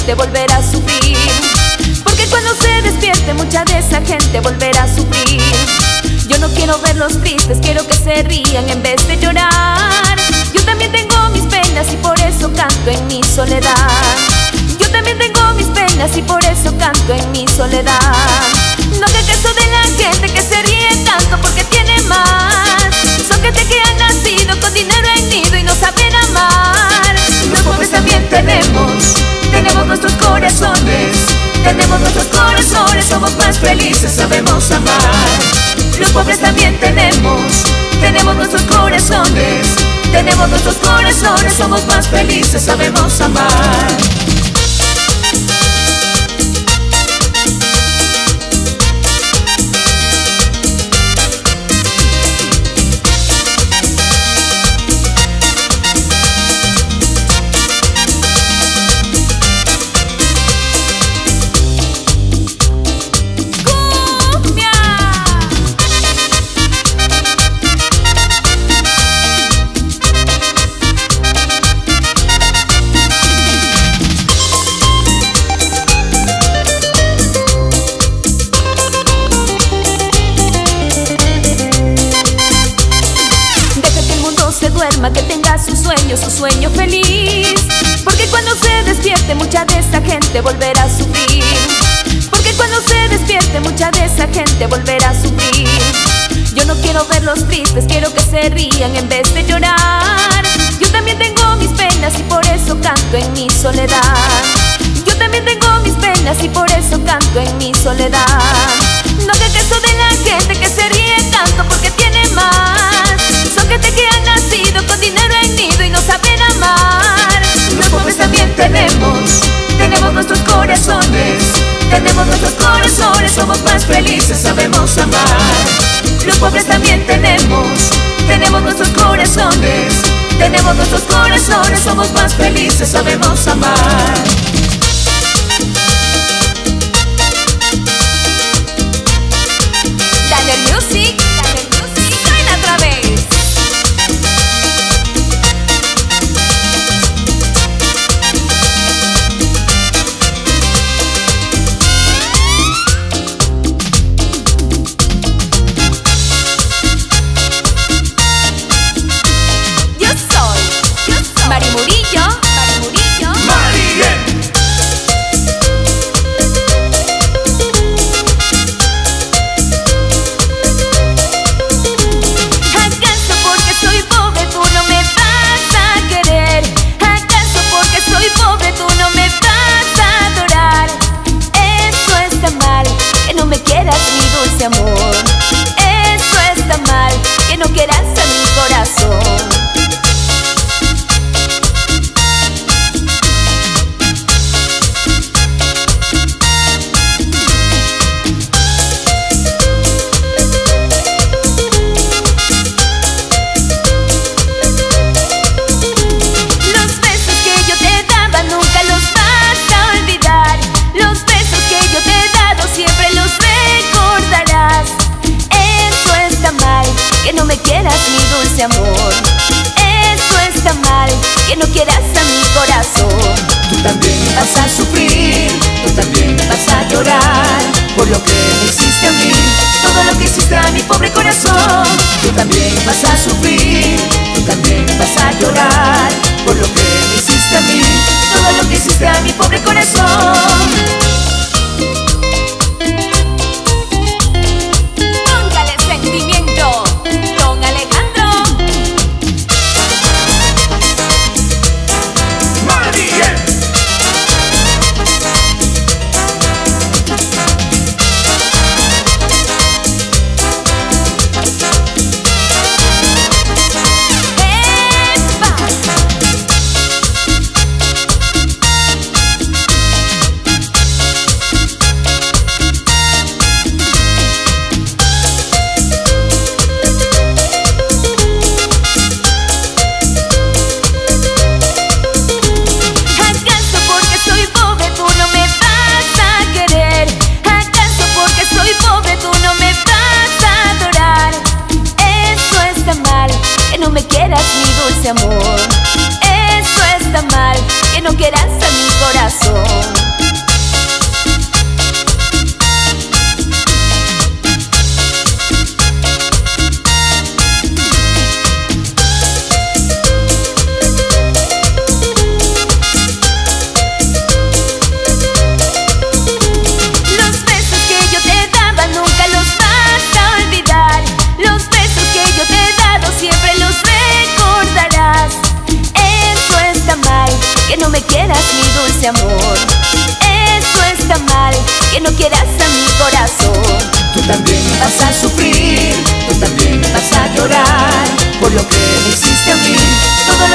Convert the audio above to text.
gente volverá a sufrir, porque cuando se despierte mucha de esa gente volverá a sufrir. Yo no quiero verlos tristes, quiero que se rían en vez de llorar. Yo también tengo mis penas y por eso canto en mi soledad. Yo también tengo mis penas y por eso canto en mi soledad. No haga caso de la gente que se ríe tanto porque tiene más. Son gente que han nacido con dinero en nido y no saben amar. Los pobres también tenemos nuestros corazones. Tenemos nuestros corazones, somos más felices, sabemos amar. Los pobres también tenemos nuestros corazones. Tenemos nuestros corazones, somos más felices, sabemos amar. Que tenga su sueño feliz, porque cuando se despierte mucha de esa gente volverá a sufrir, porque cuando se despierte mucha de esa gente volverá a sufrir. Yo no quiero verlos tristes, quiero que se rían en vez de llorar. Yo también tengo mis penas y por eso canto en mi soledad. Yo también tengo mis penas y por eso canto en mi soledad. No haga caso de la gente que se ríe tanto porque tiene más. Son gente que han nacido con dinero en nido y no saben amar. Los pobres también tenemos nuestros corazones. Tenemos nuestros corazones, somos más felices, sabemos amar. Los pobres también tenemos nuestros corazones. Tenemos nuestros corazones, somos más felices, sabemos amar. Dale music, suena otra vez. Mari Murillo. ¿Acaso porque soy pobre tú no me vas a querer? ¿Acaso porque soy pobre tú no me vas a adorar? Eso está mal, que no me quieras mi dulce amor. Eso está mal, que no quieras a mi corazón. Que no me quieras mi dulce amor. Eso está mal, que no quieras a mi corazón. Tú también vas a sufrir, tú también vas a llorar por lo que me hiciste a mí, todo lo que hiciste a mi pobre corazón. Tú también vas a sufrir, tú también vas a llorar por lo que me hiciste a mí, todo lo que hiciste a mi pobre corazón. ese amor. Eso está mal, que no quieras a mi corazón. Tú también vas a sufrir, tú también vas a llorar por lo que me hiciste a mí. Todo